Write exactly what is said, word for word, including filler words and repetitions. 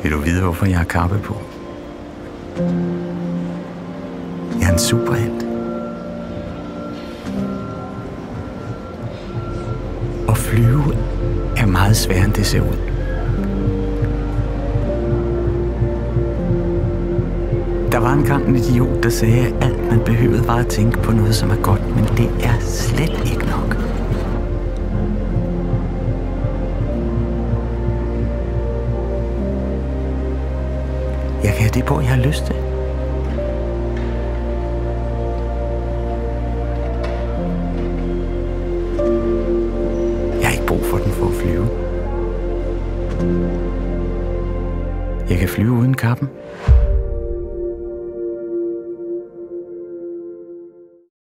Vil du vide, hvorfor jeg har kappe på? Jeg er en superhelt. At flyve er meget sværere, end det ser ud. Der var engang en idiot, der sagde, at alt man behøvede var at tænke på noget, som er godt, men det er slet ikke nok. Jeg kan have det på, jeg har lyst til. Jeg har ikke brug for den for at flyve. Jeg kan flyve uden kappen.